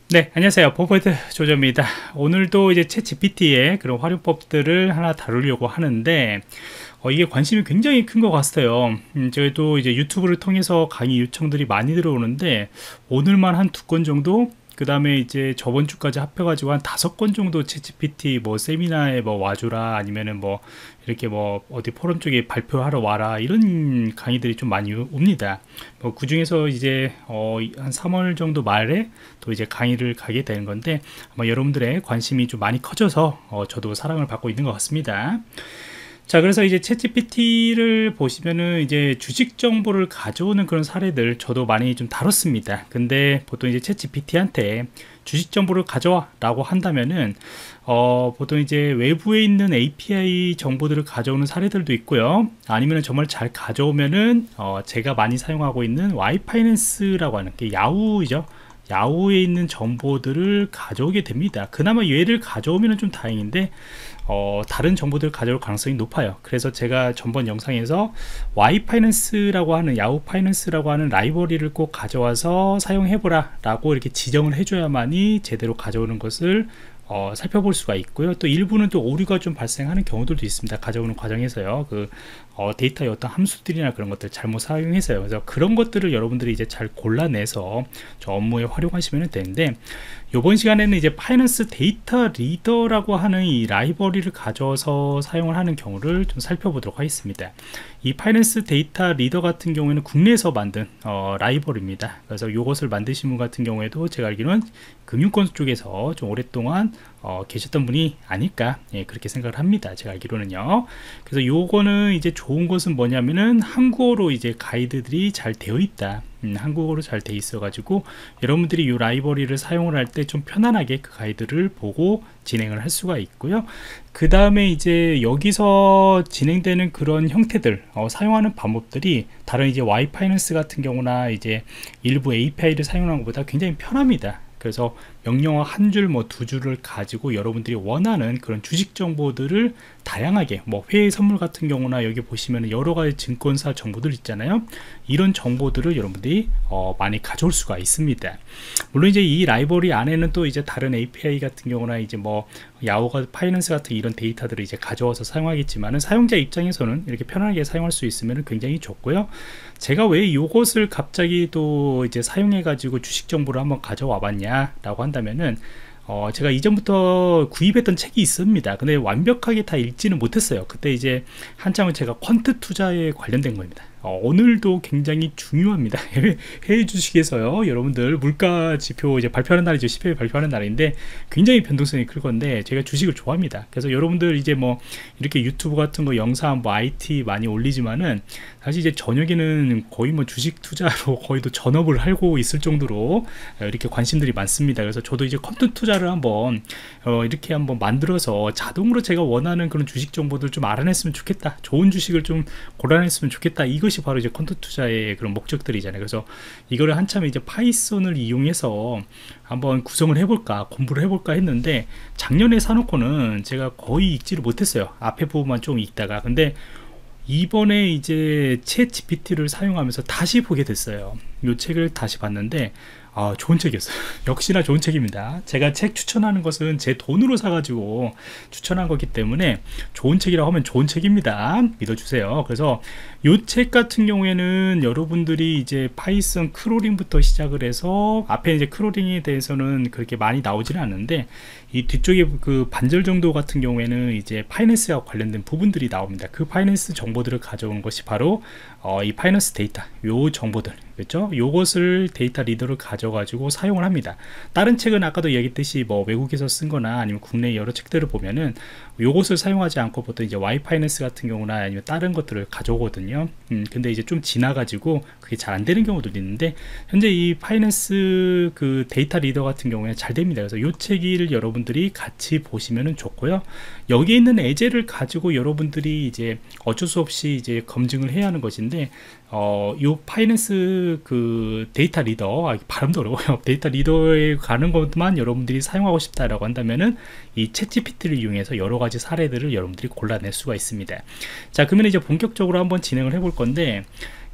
네, 안녕하세요. 버퍼드 조조입니다. 오늘도 이제 챗 GPT의 그런 활용법들을 하나 다루려고 하는데, 이게 관심이 굉장히 큰 것 같아요. 저희도 이제 유튜브를 통해서 강의 요청들이 많이 들어오는데, 오늘만 한 두 건 정도, 그 다음에 이제 저번 주까지 합해가지고 한 5건 정도 챗 GPT 뭐 세미나에 뭐 와주라, 아니면은 뭐 이렇게 뭐 어디 포럼 쪽에 발표하러 와라, 이런 강의들이 좀 많이 옵니다. 뭐 그 중에서 이제 한 3월 정도 말에 또 이제 강의를 가게 되는 건데, 아마 여러분들의 관심이 좀 많이 커져서 저도 사랑을 받고 있는 것 같습니다. 자, 그래서 이제 챗GPT를 보시면은 이제 주식 정보를 가져오는 그런 사례들 저도 많이 좀 다뤘습니다. 근데 보통 이제 챗GPT한테 주식 정보를 가져와 라고 한다면은 보통 이제 외부에 있는 API 정보들을 가져오는 사례들도 있고요. 아니면은 정말 잘 가져오면은 제가 많이 사용하고 있는 와이파이낸스라고 하는 게 야후이죠. 야후에 있는 정보들을 가져오게 됩니다. 그나마 얘를 가져오면 좀 다행인데 다른 정보들을 가져올 가능성이 높아요. 그래서 제가 전번 영상에서 Y파이낸스라고 하는, 야후 파이낸스라고 하는 라이브러리를 꼭 가져와서 사용해보라 라고 이렇게 지정을 해줘야만이 제대로 가져오는 것을 살펴볼 수가 있고요. 또 일부는 또 오류가 좀 발생하는 경우들도 있습니다. 가져오는 과정에서요. 데이터의 어떤 함수들이나 그런 것들 잘못 사용해서요. 그래서 그런 것들을 여러분들이 이제 잘 골라내서 저 업무에 활용하시면 되는데, 이번 시간에는 이제 파이낸스 데이터 리더라고 하는 이 라이브러리를 가져서 사용을 하는 경우를 좀 살펴보도록 하겠습니다. 이 파이낸스 데이터 리더 같은 경우에는 국내에서 만든 라이브러리입니다. 그래서 이것을 만드신 분 같은 경우에도 제가 알기로는 금융권 쪽에서 좀 오랫동안 계셨던 분이 아닐까, 그렇게 생각을 합니다. 제가 알기로는요. 그래서 요거는 이제 좋은 것은 뭐냐면은 한국어로 이제 가이드들이 잘 되어 있다. 한국어로 잘 돼 있어 가지고 여러분들이 이 라이브러리를 사용을 할 때 좀 편안하게 그 가이드를 보고 진행을 할 수가 있고요. 그 다음에 이제 여기서 진행되는 그런 형태들, 사용하는 방법들이 다른 이제 와이파이낸스 같은 경우나 이제 일부 API를 사용하는 것보다 굉장히 편합니다. 그래서 명령어 한 줄, 뭐 두 줄을 가지고 여러분들이 원하는 그런 주식 정보들을 다양하게, 뭐 회의 선물 같은 경우나 여기 보시면 여러 가지 증권사 정보들 있잖아요. 이런 정보들을 여러분들이 많이 가져올 수가 있습니다. 물론 이제 이 라이브러리 안에는 또 이제 다른 API 같은 경우나 이제 뭐 야후가 파이낸스 같은 이런 데이터들을 이제 가져와서 사용하겠지만은, 사용자 입장에서는 이렇게 편하게 사용할 수 있으면 굉장히 좋고요. 제가 왜 이것을 갑자기 또 이제 사용해 가지고 주식 정보를 한번 가져와 봤냐 라고 한다면은, 제가 이전부터 구입했던 책이 있습니다. 근데 완벽하게 다 읽지는 못했어요. 그때 이제 한참은 제가 퀀트 투자에 관련된 겁니다. 오늘도 굉장히 중요합니다. 해외 주식에서요, 여러분들 물가 지표 이제 발표하는 날이죠. CPI 발표하는 날인데 굉장히 변동성이 클 건데, 제가 주식을 좋아합니다. 그래서 여러분들 이제 뭐 이렇게 유튜브 같은 거 영상 뭐 IT 많이 올리지만은, 사실 이제 저녁에는 거의 뭐 주식 투자로 거의 또 전업을 하고 있을 정도로 이렇게 관심들이 많습니다. 그래서 저도 이제 컨텐츠 투자를 한번 이렇게 한번 만들어서 자동으로 제가 원하는 그런 주식 정보들 좀 알아냈으면 좋겠다, 좋은 주식을 좀 골라냈으면 좋겠다, 이것이 바로 이제 컨텐츠 투자의 그런 목적들이잖아요. 그래서 이거를 한참 이제 파이썬을 이용해서 한번 구성을 해볼까, 공부를 해볼까 했는데, 작년에 사놓고는 제가 거의 읽지를 못했어요. 앞에 부분만 좀 읽다가. 근데 이번에 이제 챗 GPT를 사용하면서 다시 보게 됐어요. 이 책을 다시 봤는데 좋은 책이었어요. 역시나 좋은 책입니다. 제가 책 추천하는 것은 제 돈으로 사가지고 추천한 거기 때문에 좋은 책이라고 하면 좋은 책입니다. 믿어주세요. 그래서 이 책 같은 경우에는 여러분들이 이제 파이썬 크롤링부터 시작을 해서, 앞에 이제 크롤링에 대해서는 그렇게 많이 나오지는 않는데, 이 뒤쪽에 그 반절 정도 같은 경우에는 이제 파이낸스와 관련된 부분들이 나옵니다. 그 파이낸스 정보들을 가져온 것이 바로 이 파이낸스 데이터, 요 정보들, 그렇죠? 요것을 데이터 리더를 가져가지고 사용을 합니다. 다른 책은 아까도 얘기했듯이 뭐 외국에서 쓴 거나 아니면 국내 여러 책들을 보면은 요것을 사용하지 않고 보통 이제 와이파이낸스 같은 경우나 아니면 다른 것들을 가져오거든요. 근데 이제 좀 지나가지고 그게 잘 안 되는 경우도 있는데, 현재 이 파이낸스 그 데이터 리더 같은 경우에 잘 됩니다. 그래서 요 책을 여러분들이 같이 보시면은 좋고요. 여기에 있는 예제를 가지고 여러분들이 이제 어쩔 수 없이 이제 검증을 해야 하는 것인데, 요 파이낸스 그 데이터 리더, 발음도 어려워요. 데이터 리더에 가는 것만 여러분들이 사용하고 싶다라고 한다면은 이 챗 GPT를 이용해서 여러 가지 사례들을 여러분들이 골라낼 수가 있습니다. 자, 그러면 이제 본격적으로 한번 진행을 해볼 건데,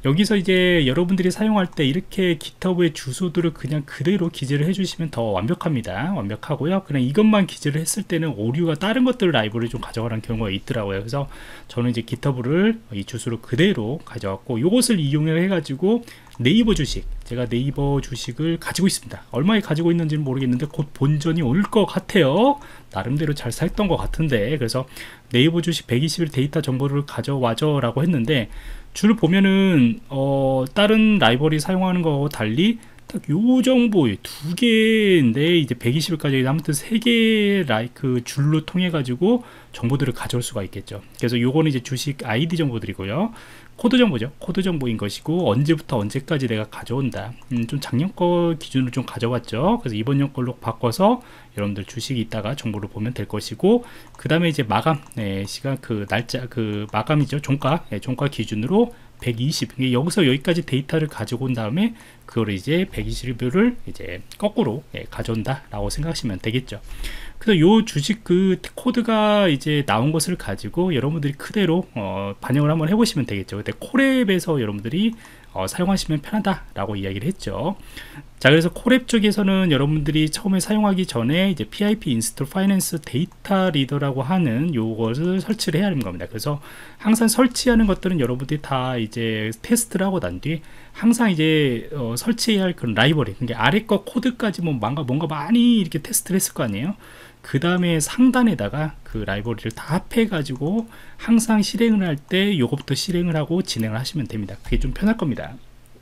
여기서 이제 여러분들이 사용할 때 이렇게 GitHub의 주소들을 그냥 그대로 기재를 해주시면 더 완벽합니다. 완벽하고요. 그냥 이것만 기재를 했을 때는 오류가 다른 것들 라이브러리 좀 가져가라는 경우가 있더라고요. 그래서 저는 이제 GitHub를 이 주소를 그대로 가져왔고, 이것을 이용을 해가지고 네이버 주식, 제가 네이버 주식을 가지고 있습니다. 얼마에 가지고 있는지는 모르겠는데 곧 본전이 올 것 같아요. 나름대로 잘 샀던 것 같은데, 그래서 네이버 주식 120일 데이터 정보를 가져와줘 라고 했는데, 줄 보면은 다른 라이브러리 사용하는 거하고 달리 딱 요 정보 두 개인데, 이제 120일까지 아무튼 세 개의 그 줄로 통해 가지고 정보들을 가져올 수가 있겠죠. 그래서 요거는 이제 주식 아이디 정보들이고요, 코드 정보죠. 코드 정보인 것이고, 언제부터 언제까지 내가 가져온다. 좀 작년 거 기준으로 좀 가져왔죠. 그래서 이번 년 걸로 바꿔서 여러분들 주식이 있다가 정보를 보면 될 것이고, 그 다음에 이제 마감, 시간, 그 날짜, 그 마감이죠. 종가, 종가 기준으로 120, 여기서 여기까지 데이터를 가지고 온 다음에 그거를 이제 120일을 이제 거꾸로 가져온다 라고 생각하시면 되겠죠. 그래서 요 주식 그 코드가 이제 나온 것을 가지고 여러분들이 그대로 반영을 한번 해보시면 되겠죠. 그때 콜앱에서 여러분들이 사용하시면 편하다 라고 이야기를 했죠. 자, 그래서 콜앱 쪽에서는 여러분들이 처음에 사용하기 전에 이제 PIP 인스톨 파이낸스 데이터 리더라고 하는 요것을 설치를 해야 하는 겁니다. 그래서 항상 설치하는 것들은 여러분들이 다 이제 테스트를 하고 난 뒤에 항상 이제 설치해야 할 그런 라이브러리, 그러니까 아래 거 코드까지 뭔가 많이 이렇게 테스트를 했을 거 아니에요. 그 다음에 상단에다가 그 라이브러리를 다 합해 가지고 항상 실행을 할 때 요것부터 실행을 하고 진행을 하시면 됩니다. 그게 좀 편할 겁니다.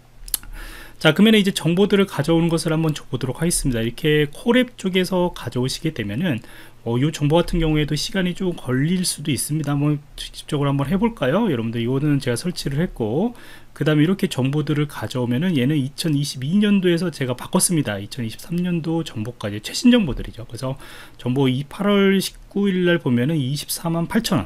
자, 그러면 이제 정보들을 가져오는 것을 한번 보도록 하겠습니다. 이렇게 콜앱 쪽에서 가져오시게 되면은 이 정보 같은 경우에도 시간이 좀 걸릴 수도 있습니다. 한번 직접적으로 한번 해볼까요? 여러분들, 이거는 제가 설치를 했고, 그 다음에 이렇게 정보들을 가져오면은 얘는 2022년도에서 제가 바꿨습니다. 2023년도 정보까지 최신 정보들이죠. 그래서 정보 8월 19일 날 보면은 24만 8천원,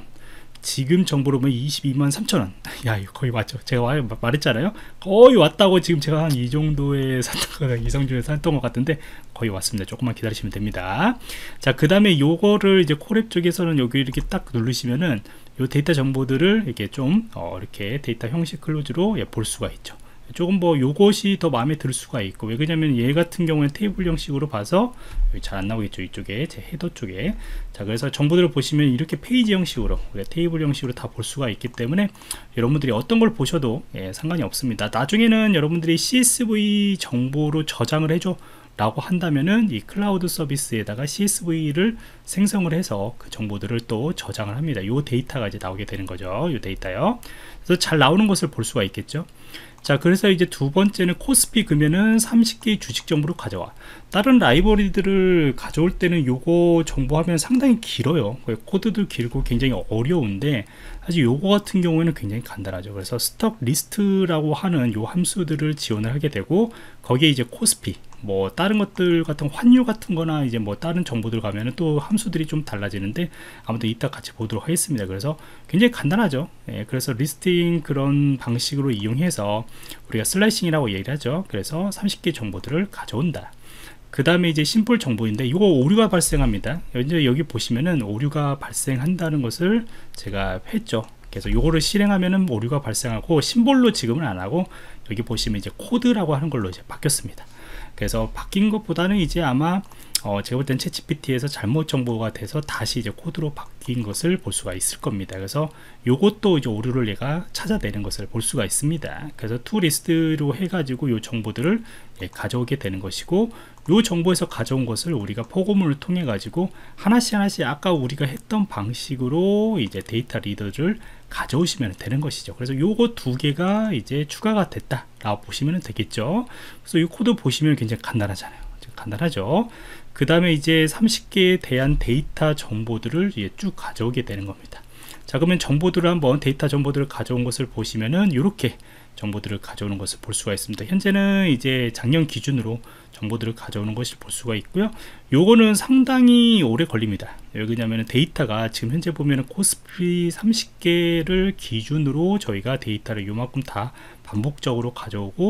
지금 정보로 보면 22만 3천원. 야, 이거 거의 맞죠? 제가 말했잖아요. 거의 왔다고. 지금 제가 한 이 정도에 샀던 거, 이성준에 샀던 것 같은데 거의 왔습니다. 조금만 기다리시면 됩니다. 자, 그 다음에 요거를 이제 콜앱 쪽에서는 여기 이렇게 딱 누르시면은 요 데이터 정보들을 이렇게 좀 이렇게 데이터 형식 클로즈로 볼 수가 있죠. 조금 요것이 더 마음에 들 수가 있고, 왜 그러냐면 얘 같은 경우는 테이블 형식으로 봐서 잘 안 나오겠죠. 이쪽에 제 헤더 쪽에. 자, 그래서 정보들을 보시면 이렇게 페이지 형식으로, 테이블 형식으로 다 볼 수가 있기 때문에 여러분들이 어떤 걸 보셔도 상관이 없습니다. 나중에는 여러분들이 CSV 정보로 저장을 해줘 라고 한다면은 이 클라우드 서비스에다가 CSV를 생성을 해서 그 정보들을 또 저장을 합니다. 요 데이터가 이제 나오게 되는 거죠. 요 데이터요. 그래서 잘 나오는 것을 볼 수가 있겠죠. 자, 그래서 이제 두 번째는 코스피 금연은 30개의 주식 정보를 가져와. 다른 라이브러리들을 가져올 때는 요거 정보하면 상당히 길어요. 코드도 길고 굉장히 어려운데, 사실 요거 같은 경우에는 굉장히 간단하죠. 그래서 스톡 리스트라고 하는 요 함수들을 지원을 하게 되고, 거기에 이제 코스피, 다른 것들 같은 환율 같은 거나 이제 다른 정보들 가면은 또 함수들이 좀 달라지는데, 아무튼 이따 같이 보도록 하겠습니다. 그래서 굉장히 간단하죠. 그래서 리스팅 그런 방식으로 이용해서 우리가 슬라이싱이라고 얘기를 하죠. 그래서 30개 정보들을 가져온다. 그 다음에 이제 심플 정보인데, 이거 오류가 발생합니다. 이제 여기 보시면은 오류가 발생한다는 것을 제가 했죠. 그래서 요거를 실행하면은 오류가 발생하고, 심볼로 지금은 안 하고 여기 보시면 이제 코드라고 하는 걸로 이제 바뀌었습니다. 그래서 바뀐 것보다는 이제 아마 제가 볼 땐 챗GPT에서 잘못 정보가 돼서 다시 이제 코드로 바뀐 것을 볼 수가 있을 겁니다. 그래서 요것도 이제 오류를 얘가 찾아내는 것을 볼 수가 있습니다. 그래서 투 리스트로 해가지고 요 정보들을 가져오게 되는 것이고, 요 정보에서 가져온 것을 우리가 포고문을 통해 가지고 하나씩 아까 우리가 했던 방식으로 이제 데이터 리더를 가져오시면 되는 것이죠. 그래서 요거 두 개가 이제 추가가 됐다 라고 보시면 되겠죠. 그래서 이 코드 보시면 굉장히 간단하잖아요. 간단하죠. 그 다음에 이제 30개에 대한 데이터 정보들을 이제 쭉 가져오게 되는 겁니다. 자, 그러면 정보들을 한번 데이터 정보들을 가져온 것을 보시면은 이렇게 정보들을 가져오는 것을 볼 수가 있습니다. 현재는 이제 작년 기준으로 정보들을 가져오는 것을 볼 수가 있고요. 요거는 상당히 오래 걸립니다. 왜냐하면 데이터가 지금 현재 보면은 코스피 30개를 기준으로 저희가 데이터를 요만큼 다 반복적으로 가져오고,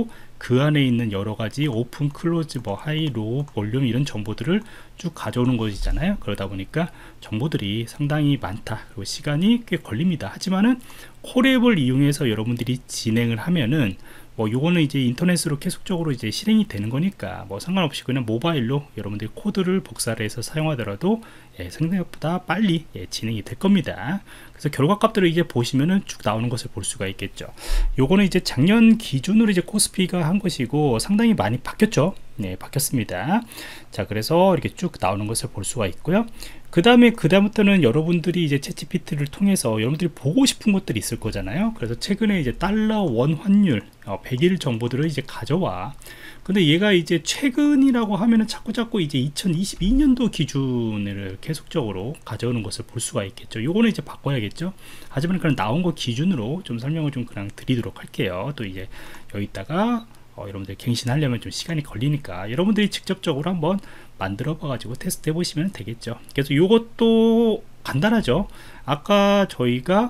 그 안에 있는 여러 가지 오픈, 클로즈, 뭐 하이, 로우, 볼륨 이런 정보들을 쭉 가져오는 것이잖아요. 그러다 보니까 정보들이 상당히 많다. 그리고 시간이 꽤 걸립니다. 하지만은 콜앱을 이용해서 여러분들이 진행을 하면은 뭐 요거는 이제 인터넷으로 계속적으로 이제 실행이 되는 거니까 뭐 상관없이 그냥 모바일로 여러분들이 코드를 복사를 해서 사용하더라도 생각보다 빨리 진행이 될 겁니다. 그래서 결과값들을 이제 보시면은 쭉 나오는 것을 볼 수가 있겠죠. 요거는 이제 작년 기준으로 이제 코스피가 한 것이고 상당히 많이 바뀌었죠. 네, 바뀌었습니다. 자, 그래서 이렇게 쭉 나오는 것을 볼 수가 있고요. 그 다음부터는 여러분들이 이제 챗GPT를 통해서 여러분들이 보고 싶은 것들이 있을 거잖아요. 그래서 최근에 이제 달러 원 환율 100일 정보들을 이제 가져와. 근데 얘가 이제 최근이라고 하면은 자꾸 이제 2022년도 기준을 계속적으로 가져오는 것을 볼 수가 있겠죠. 요거는 이제 바꿔야겠죠. 하지만 그냥 나온 거 기준으로 좀 설명을 좀 그냥 드리도록 할게요. 또 이제 여기다가 여러분들 갱신하려면 좀 시간이 걸리니까 여러분들이 직접적으로 한번 만들어 봐 가지고 테스트 해 보시면 되겠죠. 그래서 이것도 간단하죠. 아까 저희가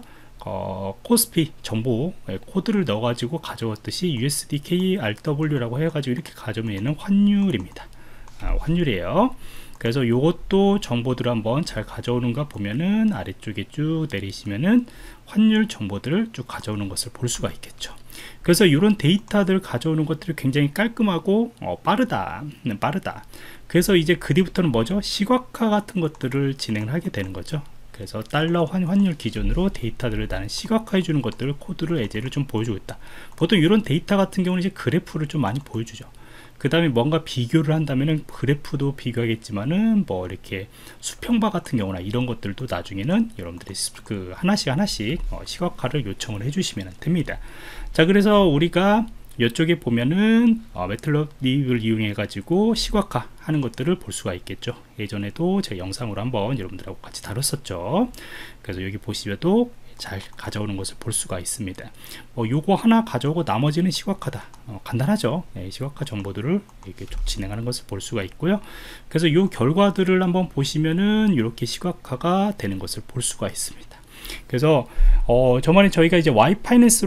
코스피 정보 코드를 넣어 가지고 가져왔듯이 USD KRW라고 해 가지고 이렇게 가져오면 얘는 환율입니다. 환율이에요. 그래서 요것도 정보들을 한번 잘 가져오는가 보면은 아래쪽에 쭉 내리시면은 환율 정보들을 쭉 가져오는 것을 볼 수가 있겠죠. 그래서 이런 데이터들 가져오는 것들이 굉장히 깔끔하고 빠르다. 그래서 이제 그 뒤부터는 뭐죠? 시각화 같은 것들을 진행을 하게 되는 거죠. 그래서 달러 환율 기준으로 데이터들을 나는 시각화해 주는 것들을 코드를 예제를 좀 보여주고 있다. 보통 이런 데이터 같은 경우는 이제 그래프를 좀 많이 보여주죠. 그 다음에 뭔가 비교를 한다면은 그래프도 비교하겠지만은 뭐 이렇게 수평바 같은 경우나 이런 것들도 나중에는 여러분들이 그 하나씩 시각화를 요청을 해주시면 됩니다. 자, 그래서 우리가 이쪽에 보면은 매틀럽립을 이용해 가지고 시각화 하는 것들을 볼 수가 있겠죠. 예전에도 제 영상으로 한번 여러분들하고 같이 다뤘었죠. 그래서 여기 보시면도 잘 가져오는 것을 볼 수가 있습니다. 요거 하나 가져오고 나머지는 시각화다. 간단하죠. 시각화 정보들을 이렇게 쭉 진행하는 것을 볼 수가 있고요. 그래서 요 결과들을 한번 보시면은 이렇게 시각화가 되는 것을 볼 수가 있습니다. 그래서 저번에 저희가 이제 와이파이낸스로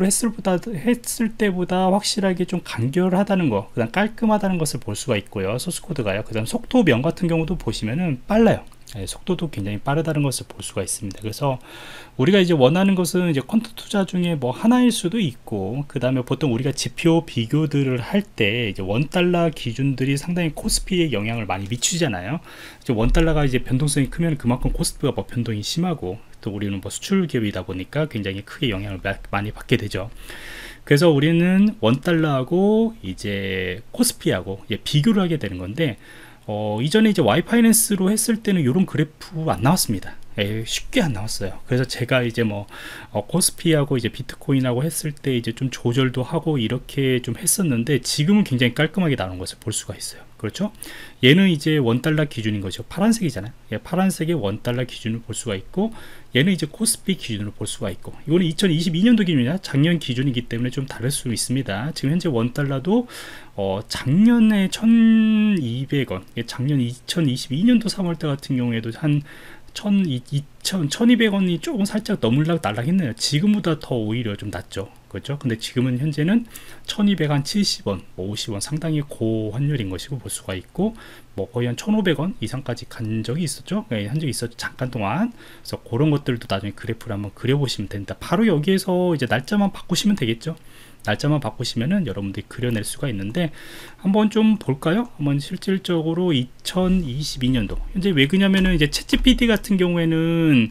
했을 때보다 확실하게 좀 간결하다는 거, 그다음 깔끔하다는 것을 볼 수가 있고요. 소스 코드가요. 그다음 속도면 같은 경우도 보시면은 빨라요. 속도도 굉장히 빠르다는 것을 볼 수가 있습니다. 그래서 우리가 이제 원하는 것은 이제 퀀트 투자 중에 뭐 하나일 수도 있고, 그 다음에 보통 우리가 지표 비교들을 할 때 이제 원달러 기준들이 상당히 코스피에 영향을 많이 미치잖아요. 이제 원달러가 이제 변동성이 크면 그만큼 코스피가 뭐 변동이 심하고, 또 우리는 뭐 수출 기업이다 보니까 굉장히 크게 영향을 많이 받게 되죠. 그래서 우리는 원달러하고 이제 코스피하고 비교를 하게 되는 건데, 이전에 이제 와이파이낸스로 했을 때는 이런 그래프 안 나왔습니다. 쉽게 안 나왔어요. 그래서 제가 이제 뭐 코스피하고 이제 비트코인하고 했을 때 이제 좀 조절도 하고 이렇게 좀 했었는데, 지금은 굉장히 깔끔하게 나오는 것을 볼 수가 있어요. 그렇죠? 얘는 이제 원달러 기준인 거죠. 파란색이잖아요. 파란색의 원달러 기준을 볼 수가 있고, 얘는 이제 코스피 기준으로 볼 수가 있고, 이거는 2022년도 기준이냐 작년 기준이기 때문에 좀 다를 수 있습니다. 지금 현재 원달러도 작년에 1200원, 작년 2022년도 3월달 같은 경우에도 한 1200원이 조금 살짝 넘을락 날락 했네요. 지금보다 더 오히려 좀 낮죠. 그렇죠? 근데 지금은 현재는 1200 한 70원, 50원 상당히 고환율인 것이고 볼 수가 있고, 뭐 거의 한 1500원 이상까지 간 적이 있었죠. 한 적이 있었죠. 잠깐 동안. 그래서 그런 것들도 나중에 그래프를 한번 그려보시면 됩니다. 바로 여기에서 이제 날짜만 바꾸시면 되겠죠. 날짜만 바꾸시면은 여러분들이 그려낼 수가 있는데, 한번 좀 볼까요? 한번 실질적으로 2022년도 현재 왜 그러냐면은 이제 챗GPT 같은 경우에는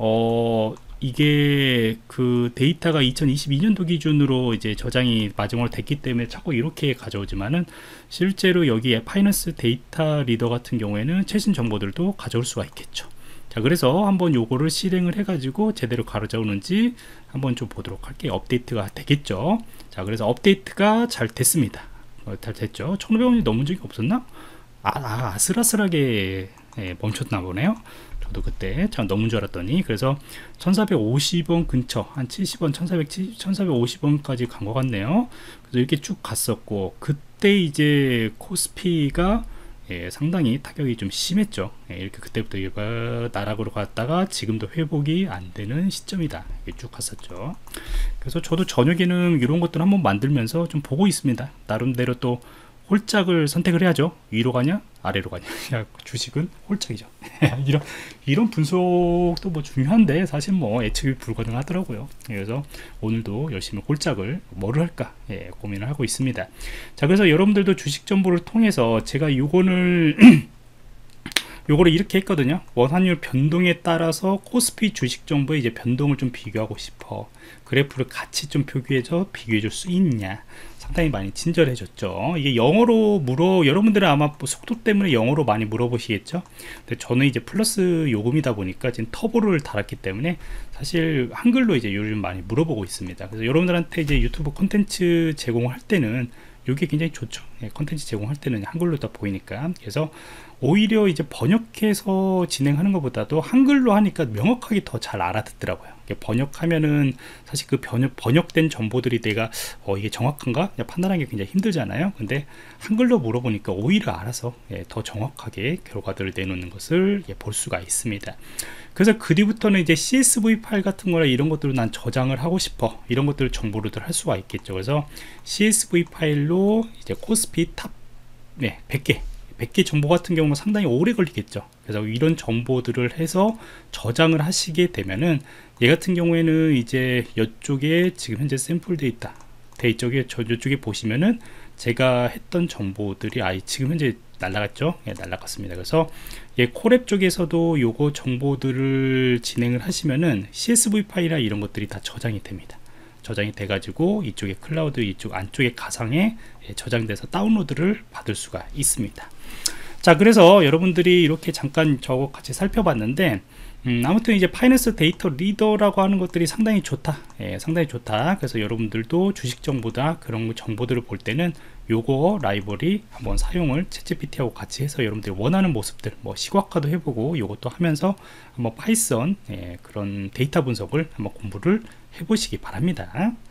이게 그 데이터가 2022년도 기준으로 이제 저장이 마지막으로 됐기 때문에 자꾸 이렇게 가져오지만은, 실제로 여기에 파이낸스 데이터 리더 같은 경우에는 최신 정보들도 가져올 수가 있겠죠. 자, 그래서 한번 요거를 실행을 해 가지고 제대로 가져오는지 한번 좀 보도록 할게요. 업데이트가 되겠죠. 자, 그래서 업데이트가 잘 됐습니다. 잘 됐죠. 1500원이 넘은 적이 없었나? 아슬아슬하게 멈췄나 보네요. 저도 그때 참 넘은 줄 알았더니. 그래서 1450원 근처 한 70원 1450원까지 간 것 같네요. 그래서 이렇게 쭉 갔었고, 그때 이제 코스피가 예, 상당히 타격이 좀 심했죠. 예, 이렇게 그때부터 나락으로 갔다가 지금도 회복이 안 되는 시점이다. 쭉 갔었죠. 그래서 저도 저녁에는 이런 것들 한번 만들면서 좀 보고 있습니다. 나름대로 또 홀짝을 선택을 해야죠. 위로 가냐 아래로 가냐. 주식은 홀짝이죠. 이런 분석도 뭐 중요한데 사실 뭐 예측이 불가능하더라고요. 그래서 오늘도 열심히 홀짝을 뭐를 할까 고민을 하고 있습니다. 자, 그래서 여러분들도 주식 정보를 통해서 제가 요거를 이렇게 했거든요. 원환율 변동에 따라서 코스피 주식 정보의 이제 변동을 좀 비교하고 싶어. 그래프를 같이 좀 비교해 줄 수 있냐. 상당히 많이 친절해 줬죠. 이게 영어로 여러분들은 아마 속도 때문에 영어로 많이 물어보시겠죠. 근데 저는 이제 플러스 요금이다 보니까 지금 터보를 달았기 때문에 사실 한글로 이제 요즘 많이 물어보고 있습니다. 그래서 여러분들한테 이제 유튜브 콘텐츠 제공을 할 때는 이게 굉장히 좋죠. 콘텐츠 제공할 때는 한글로 다 보이니까. 그래서 오히려 이제 번역해서 진행하는 것보다도 한글로 하니까 명확하게 더 잘 알아듣더라고요. 번역하면은 사실 그 번역된 정보들이 내가 이게 정확한가 판단하기 굉장히 힘들잖아요. 근데 한글로 물어보니까 오히려 알아서 더 정확하게 결과들을 내놓는 것을 볼 수가 있습니다. 그래서 그 뒤부터는 이제 CSV 파일 같은 거나 이런 것들을 난 저장을 하고 싶어. 이런 것들을 정보로들 할 수가 있겠죠. 그래서 CSV 파일로 이제 코스피 탑 100개 정보 같은 경우는 상당히 오래 걸리겠죠. 그래서 이런 정보들을 해서 저장을 하시게 되면은 얘 같은 경우에는 이제 이쪽에 지금 현재 샘플 데이터 이쪽에 보시면은 제가 했던 정보들이 지금 현재 날라갔죠. 날라갔습니다. 그래서 콜앱 쪽에서도 요거 정보들을 진행을 하시면은 CSV 파일이나 이런 것들이 다 저장이 됩니다. 저장이 돼 가지고 이쪽에 클라우드 이쪽 안쪽에 가상에 저장돼서 다운로드를 받을 수가 있습니다. 자, 그래서 여러분들이 이렇게 잠깐 저거 같이 살펴봤는데 아무튼 이제 파이낸스 데이터 리더라고 하는 것들이 상당히 좋다. 상당히 좋다. 그래서 여러분들도 주식 정보다 그런 정보들을 볼 때는 요거 라이브러리 한번 사용을 챗GPT하고 같이 해서 여러분들이 원하는 모습들 뭐 시각화도 해보고 요것도 하면서 한번 파이썬 그런 데이터 분석을 한번 공부를 해보시기 바랍니다.